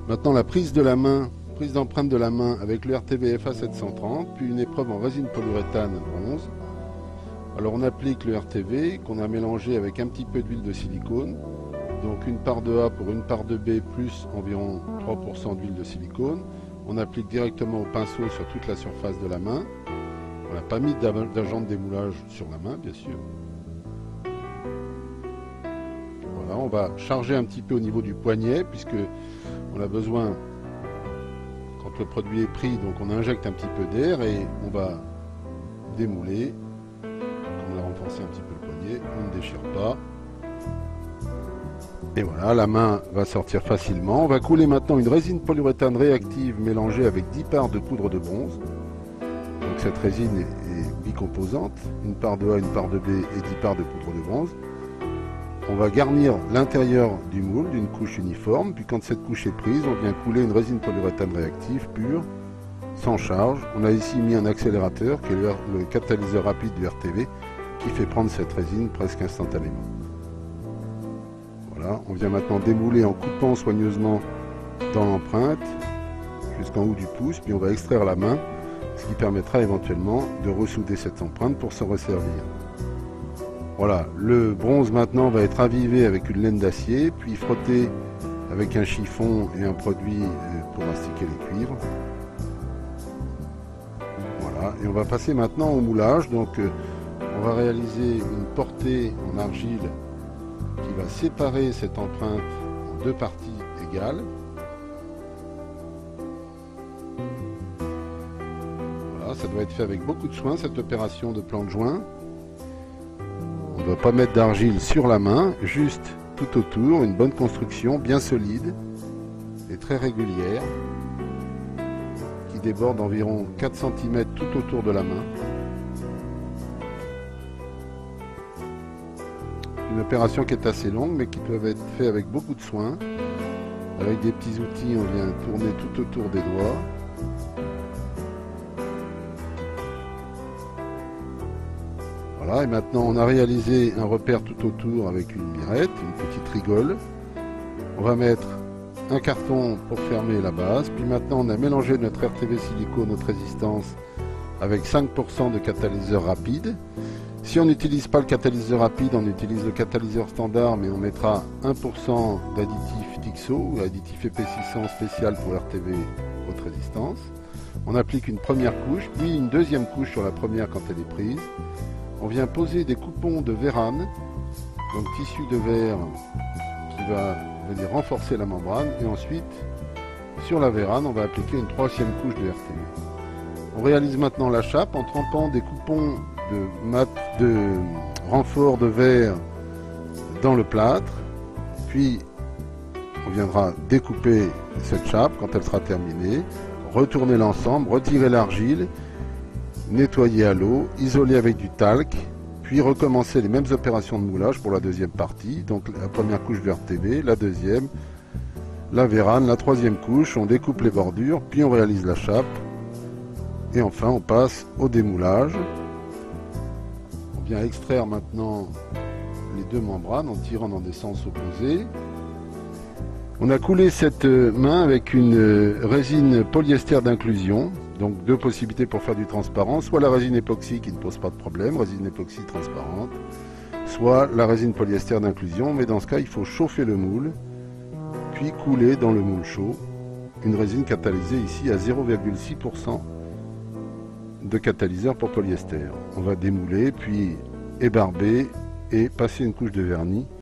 Maintenant la prise de la main, prise d'empreinte de la main avec le RTV FA730, puis une épreuve en résine polyuréthane bronze. Alors on applique le RTV qu'on a mélangé avec un petit peu d'huile de silicone. Donc une part de A pour une part de B plus environ 3% d'huile de silicone. On applique directement au pinceau sur toute la surface de la main. On n'a pas mis d'agent de démoulage sur la main, bien sûr. Voilà, on va charger un petit peu au niveau du poignet, puisque on a besoin, quand le produit est pris, donc on injecte un petit peu d'air et on va démouler. Comme on a renforcé un petit peu le poignet, on ne déchire pas. Et voilà, la main va sortir facilement. On va couler maintenant une résine polyuréthane réactive mélangée avec 10 parts de poudre de bronze. Donc cette résine est bicomposante, une part de A, une part de B et 10 parts de poudre de bronze. On va garnir l'intérieur du moule d'une couche uniforme, puis quand cette couche est prise, on vient couler une résine polyuréthane réactive pure, sans charge. On a ici mis un accélérateur, qui est le catalyseur rapide du RTV, qui fait prendre cette résine presque instantanément. Voilà, on vient maintenant démouler en coupant soigneusement dans l'empreinte, jusqu'en haut du pouce, puis on va extraire la main, ce qui permettra éventuellement de ressouder cette empreinte pour s'en resservir. Voilà, le bronze maintenant va être avivé avec une laine d'acier, puis frotté avec un chiffon et un produit pour mastiquer les cuivres. Voilà, et on va passer maintenant au moulage. Donc on va réaliser une portée en argile qui va séparer cette empreinte en deux parties égales. Voilà, ça doit être fait avec beaucoup de soin, cette opération de plan de joint. On ne doit pas mettre d'argile sur la main, juste tout autour, une bonne construction bien solide et très régulière qui déborde environ 4 cm tout autour de la main. Une opération qui est assez longue mais qui doit être faite avec beaucoup de soin. Avec des petits outils, on vient tourner tout autour des doigts. Voilà, et maintenant on a réalisé un repère tout autour avec une mirette, une petite rigole. On va mettre un carton pour fermer la base. Puis maintenant on a mélangé notre RTV silicone haute résistance avec 5% de catalyseur rapide. Si on n'utilise pas le catalyseur rapide, on utilise le catalyseur standard, mais on mettra 1% d'additif Tixo, ou additif épaississant spécial pour RTV haute résistance. On applique une première couche, puis une deuxième couche sur la première quand elle est prise. On vient poser des coupons de vérane, donc tissu de verre qui va venir renforcer la membrane, et ensuite sur la vérane on va appliquer une troisième couche de RTV. On réalise maintenant la chape en trempant des coupons de renfort de verre dans le plâtre, puis on viendra découper cette chape quand elle sera terminée, retourner l'ensemble, retirer l'argile, nettoyer à l'eau, isoler avec du talc, puis recommencer les mêmes opérations de moulage pour la deuxième partie. Donc la première couche de RTV, la deuxième, la vérane, la troisième couche, on découpe les bordures, puis on réalise la chape, et enfin on passe au démoulage. On vient extraire maintenant les deux membranes en tirant dans des sens opposés. On a coulé cette main avec une résine polyester d'inclusion. Donc deux possibilités pour faire du transparent, soit la résine époxy qui ne pose pas de problème, résine époxy transparente, soit la résine polyester d'inclusion, mais dans ce cas il faut chauffer le moule, puis couler dans le moule chaud, une résine catalysée ici à 0,6% de catalyseur pour polyester. On va démouler, puis ébarber et passer une couche de vernis